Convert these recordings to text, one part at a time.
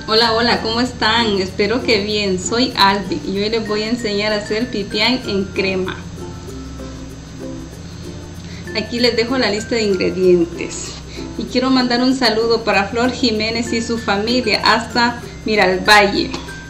Hola, hola, ¿cómo están? Espero que bien. Soy Albi y hoy les voy a enseñar a hacer pipián en crema. Aquí les dejo la lista de ingredientes. Y quiero mandar un saludo para Flor Jiménez y su familia hasta Miralvalle.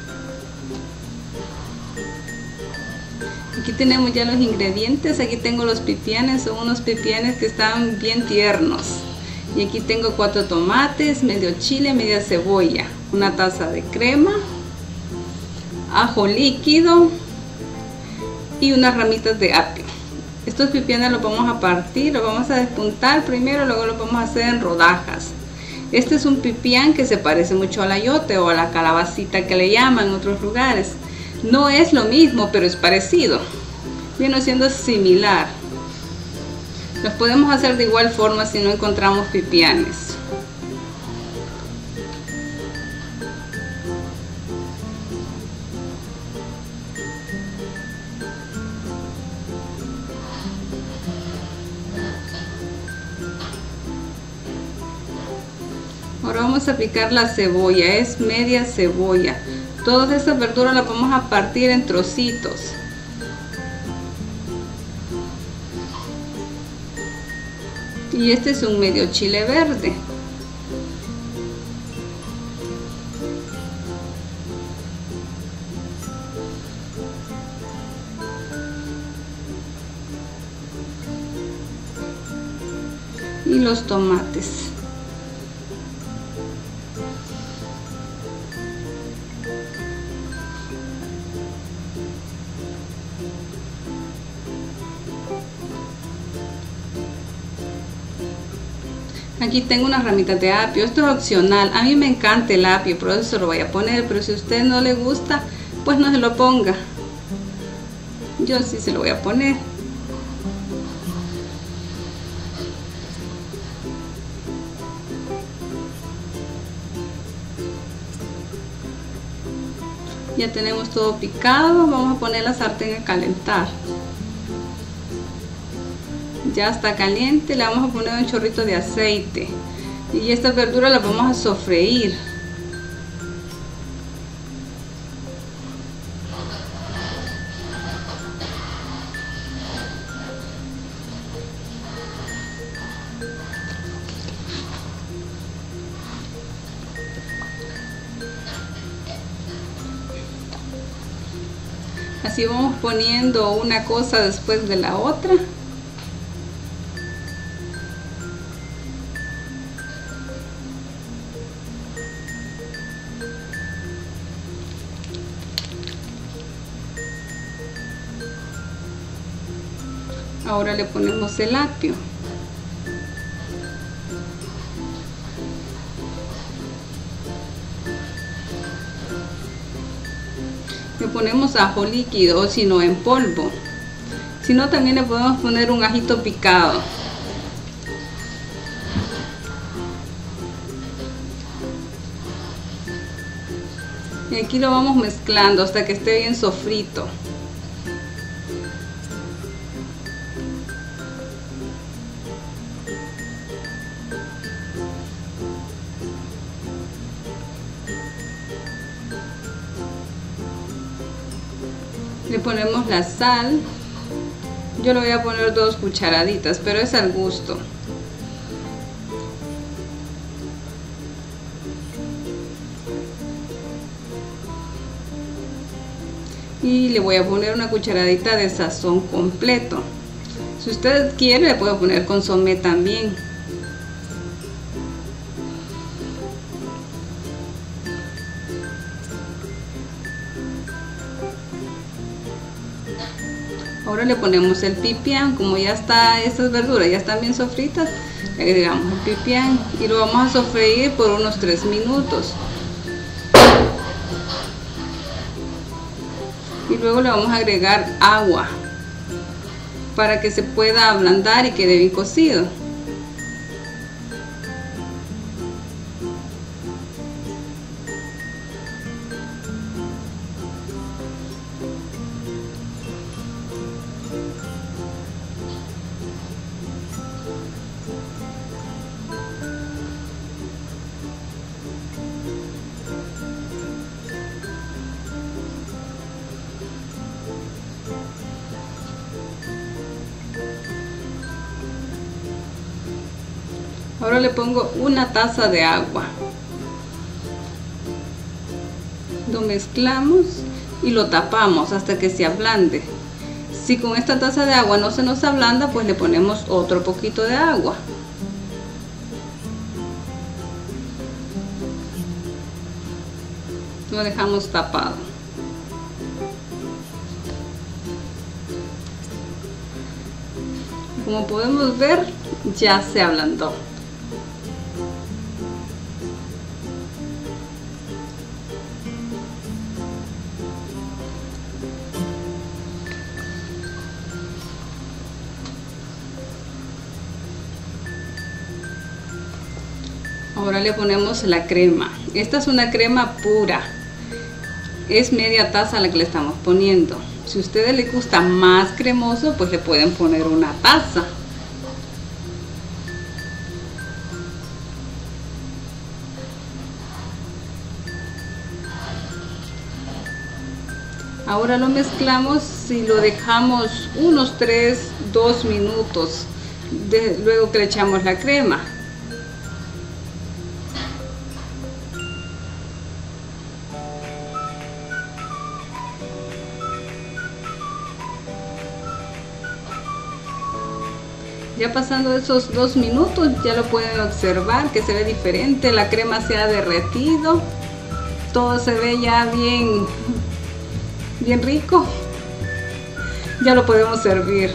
Aquí tenemos ya los ingredientes. Aquí tengo los pipianes, son unos pipianes que están bien tiernos. Y aquí tengo 4 tomates, medio chile, media cebolla, una taza de crema, ajo líquido y unas ramitas de apio. Estos pipianes los vamos a partir, los vamos a despuntar primero, luego los vamos a hacer en rodajas. Este es un pipián que se parece mucho al ayote o a la calabacita que le llaman en otros lugares. No es lo mismo, pero es parecido. Viene siendo similar. Los podemos hacer de igual forma si no encontramos pipianes. Ahora vamos a picar la cebolla, es media cebolla. Todas estas verduras las vamos a partir en trocitos. Y este es un medio chile verde. Y los tomates. Aquí tengo unas ramitas de apio, esto es opcional, a mí me encanta el apio, por eso se lo voy a poner, pero si a usted no le gusta, pues no se lo ponga. Yo sí se lo voy a poner. Ya tenemos todo picado, vamos a poner la sartén a calentar. Ya está caliente, le vamos a poner un chorrito de aceite y estas verduras las vamos a sofreír. Así vamos poniendo una cosa después de la otra. Ahora le ponemos el apio. Le ponemos ajo líquido, o si no en polvo. Si no, también le podemos poner un ajito picado. Y aquí lo vamos mezclando hasta que esté bien sofrito. Le ponemos la sal. Yo le voy a poner 2 cucharaditas, pero es al gusto. Y le voy a poner una cucharadita de sazón completo. Si usted quiere, le puede poner consomé también. Ahora le ponemos el pipián. Como ya está, estas verduras ya están bien sofritas, le agregamos el pipián y lo vamos a sofreír por unos 3 minutos. Y luego le vamos a agregar agua para que se pueda ablandar y quede bien cocido. Ahora le pongo una taza de agua. Lo mezclamos y lo tapamos hasta que se ablande. Si con esta taza de agua no se nos ablanda, pues le ponemos otro poquito de agua. Lo dejamos tapado. Como podemos ver, ya se ablandó. Ahora le ponemos la crema. Esta es una crema pura. Es media taza la que le estamos poniendo. Si a ustedes les gusta más cremoso, pues le pueden poner una taza. Ahora lo mezclamos y lo dejamos unos 2 minutos luego que le echamos la crema. Ya pasando esos 2 minutos, ya lo pueden observar que se ve diferente, la crema se ha derretido, todo se ve ya bien rico. Ya lo podemos servir.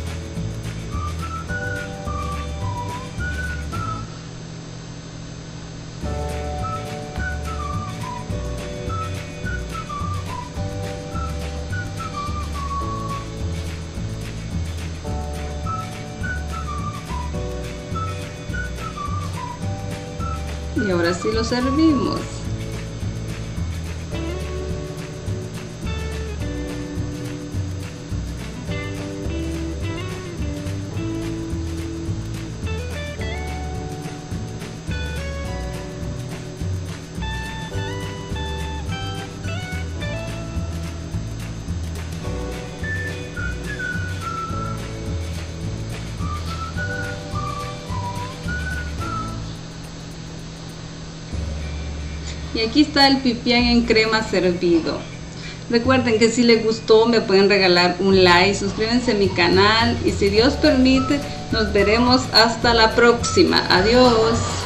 Y ahora sí lo servimos. Y aquí está el pipián en crema servido. Recuerden que si les gustó me pueden regalar un like, suscríbanse a mi canal y si Dios permite nos veremos hasta la próxima. Adiós.